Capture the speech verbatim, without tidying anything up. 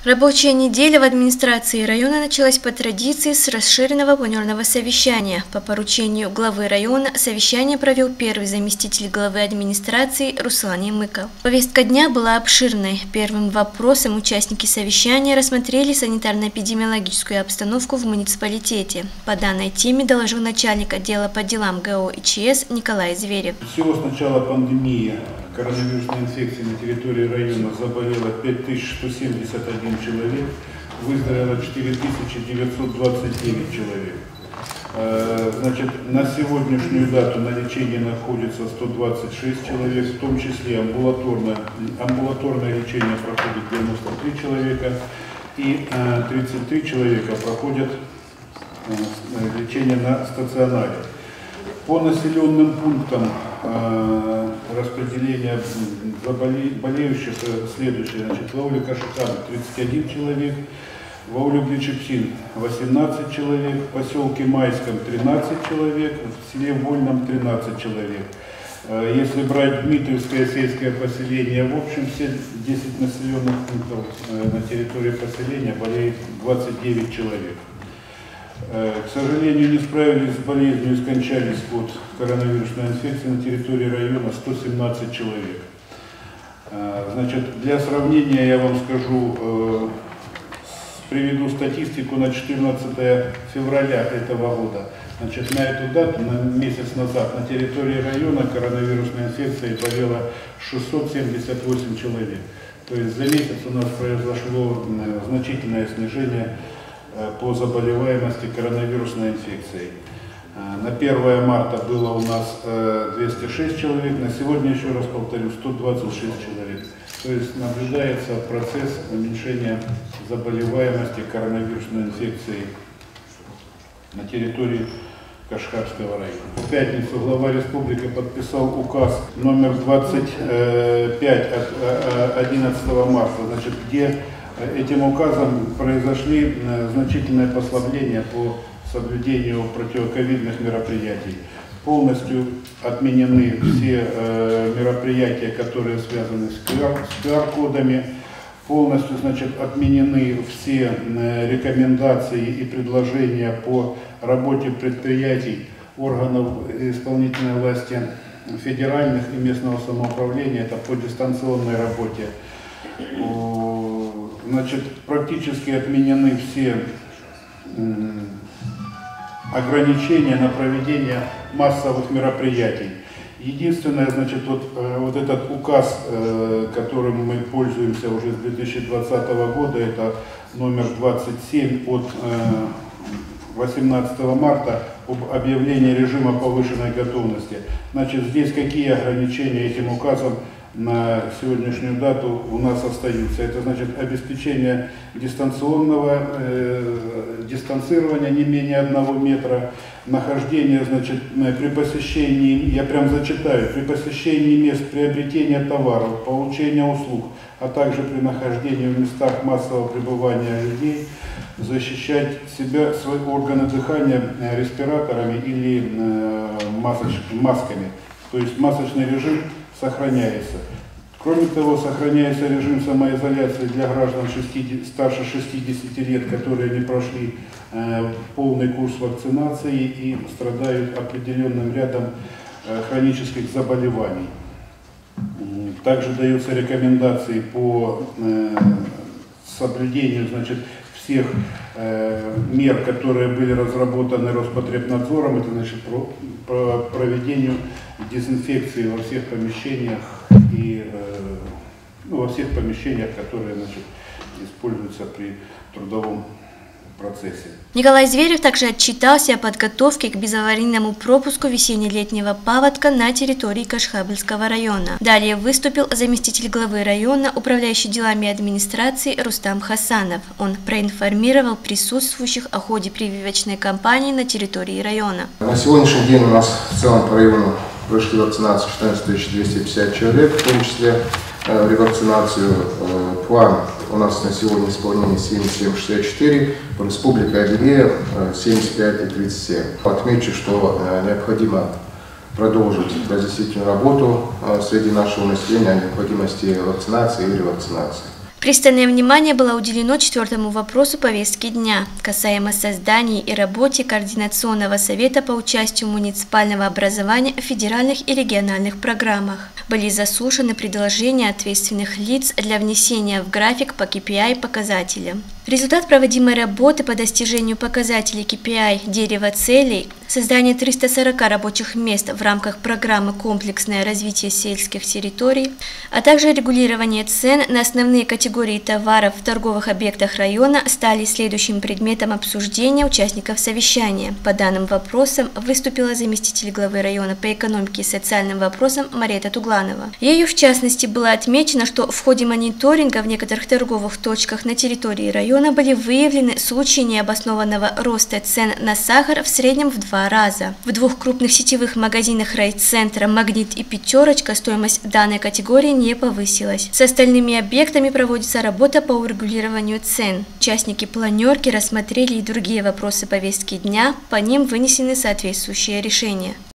Рабочая неделя в администрации района началась по традиции с расширенного планерного совещания. По поручению главы района совещание провел первый заместитель главы администрации Руслан Ямыков. Повестка дня была обширной. Первым вопросом участники совещания рассмотрели санитарно-эпидемиологическую обстановку в муниципалитете. По данной теме доложил начальник отдела по делам ГО и ЧС Николай Зверев. Всего с начала пандемии коронавирусной инфекции на территории района заболело пять тысяч сто семьдесят один человек, выздоровело четыре тысячи девятьсот двадцать девять человек. Значит, на сегодняшнюю дату на лечении находится сто двадцать шесть человек, в том числе амбулаторное, амбулаторное лечение проходит девяносто три человека и тридцать три человека проходят лечение на стационаре. По населенным пунктам э, распределения болеющих следующее. Значит, в ауле Кашикан тридцать один человек, в ауле Бличепсин восемнадцать человек, в поселке Майском тринадцать человек, в селе Вольном тринадцать человек. Э, если брать Дмитриевское сельское поселение, в общем все десять населенных пунктов э, на территории поселения болеет двадцать девять человек. К сожалению, не справились с болезнью и скончались от коронавирусной инфекции на территории района сто семнадцать человек. Значит, для сравнения я вам скажу, приведу статистику на четырнадцатое февраля этого года. Значит, на эту дату, на месяц назад, на территории района коронавирусной инфекцией болело шестьсот семьдесят восемь человек. То есть за месяц у нас произошло значительное снижение по заболеваемости коронавирусной инфекцией. На первое марта было у нас двести шесть человек, на сегодня, еще раз повторю, сто двадцать шесть человек. То есть наблюдается процесс уменьшения заболеваемости коронавирусной инфекцией на территории Кашгарского района. В пятницу глава республики подписал указ номер двадцать пять от одиннадцатого марта, значит, где этим указом произошли значительные послабления по соблюдению противоковидных мероприятий. Полностью отменены все э, мероприятия, которые связаны с ку ар кодами. Полностью, значит, отменены все э, рекомендации и предложения по работе предприятий, органов исполнительной власти федеральных и местного самоуправления. Это по дистанционной работе. Значит, практически отменены все ограничения на проведение массовых мероприятий. Единственное, значит, вот, вот этот указ, которым мы пользуемся уже с две тысячи двадцатого года, это номер двадцать семь от восемнадцатого марта об объявлении режима повышенной готовности. Значит, здесь какие ограничения этим указом на сегодняшнюю дату у нас остаются? Это значит обеспечение дистанционного э, дистанцирования не менее одного метра, нахождение, значит, при посещении, я прям зачитаю, при посещении мест приобретения товаров, получения услуг, а также при нахождении в местах массового пребывания людей, защищать себя, свои органы дыхания респираторами или э, масоч, масками. То есть масочный режим сохраняется. Кроме того, сохраняется режим самоизоляции для граждан шестидесяти, старше шестидесяти лет, которые не прошли э, полный курс вакцинации и страдают определенным рядом э, хронических заболеваний. Также даются рекомендации по э, соблюдению, значит, всех э, мер, которые были разработаны Роспотребнадзором, это, значит, про, про проведению дезинфекции во всех помещениях и э, ну, во всех помещениях, которые, значит, используются при трудовом процессе. Николай Зверев также отчитался о подготовке к безаварийному пропуску весенне-летнего паводка на территории Кашхабльского района. Далее выступил заместитель главы района, управляющий делами администрации Рустам Хасанов. Он проинформировал присутствующих о ходе прививочной кампании на территории района. На сегодняшний день у нас в целом по району прошли вакцинацию четырнадцать тысяч двести пятьдесят человек, в том числе э, ревакцинацию. Э, план у нас на сегодня исполнение семьдесят семь шестьдесят четыре, по республике Адыгея э, семьдесят пять и тридцать семь. Отмечу, что э, необходимо продолжить разъяснительную работу э, среди нашего населения о необходимости вакцинации и ревакцинации. Пристальное внимание было уделено четвертому вопросу повестки дня, касаемо создания и работы Координационного совета по участию муниципального образования в федеральных и региональных программах. Были заслушаны предложения ответственных лиц для внесения в график по кей пи ай показателям. Результат проводимой работы по достижению показателей кей пи ай «Дерево целей», создание трёхсот сорока рабочих мест в рамках программы «Комплексное развитие сельских территорий», а также регулирование цен на основные категории товаров в торговых объектах района стали следующим предметом обсуждения участников совещания. По данным вопросам выступила заместитель главы района по экономике и социальным вопросам Марета Тугланова. Ею, в частности, было отмечено, что в ходе мониторинга в некоторых торговых точках на территории района были выявлены случаи необоснованного роста цен на сахар в среднем в два раза. В двух крупных сетевых магазинах райцентра «Магнит» и «Пятерочка» стоимость данной категории не повысилась. С остальными объектами проводится работа по урегулированию цен. Участники планерки рассмотрели и другие вопросы повестки дня, по ним вынесены соответствующие решения.